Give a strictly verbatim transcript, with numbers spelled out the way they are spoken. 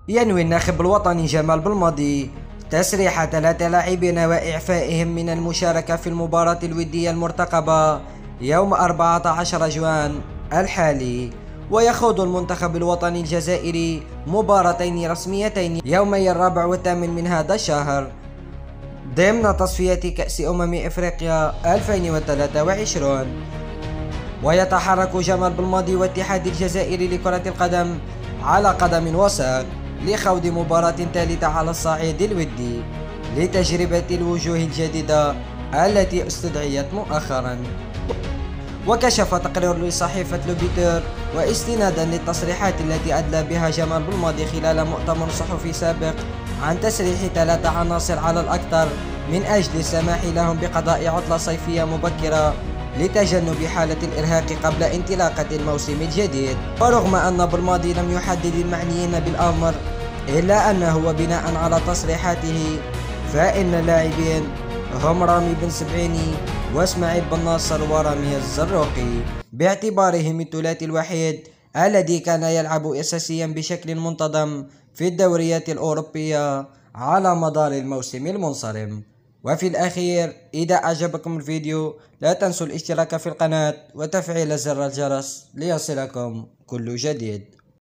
ينوي الناخب الوطني جمال بلماضي تسريح ثلاثة لاعبين وإعفائهم من المشاركة في المباراة الودية المرتقبة يوم أربعة عشر جوان الحالي. ويخوض المنتخب الوطني الجزائري مباراتين رسميتين يومي الرابع والثامن من هذا الشهر ضمن تصفية كأس أمم إفريقيا ألفين وثلاثة وعشرين. ويتحرك جمال بلماضي والاتحاد الجزائري لكرة القدم على قدم وساق لخوض مباراة ثالثة على الصعيد الودي لتجربة الوجوه الجديدة التي استدعيت مؤخرا. وكشف تقرير لصحيفة لوبيتر واستنادا للتصريحات التي أدلى بها جمال بلماضي خلال مؤتمر صحفي سابق عن تسريح ثلاثة عناصر على الأكثر من أجل السماح لهم بقضاء عطلة صيفية مبكرة لتجنب حالة الإرهاق قبل انطلاقة الموسم الجديد. ورغم أن بلماضي لم يحدد المعنيين بالأمر إلا أنه وبناء على تصريحاته فإن اللاعبين هم رامي بن سبعيني واسماعيل بن ناصر ورامي الزروقي باعتبارهم الثلاثي الوحيد الذي كان يلعب أساسيا بشكل منتظم في الدوريات الأوروبية على مدار الموسم المنصرم. وفي الأخير إذا أعجبكم الفيديو لا تنسوا الاشتراك في القناة وتفعيل زر الجرس ليصلكم كل جديد.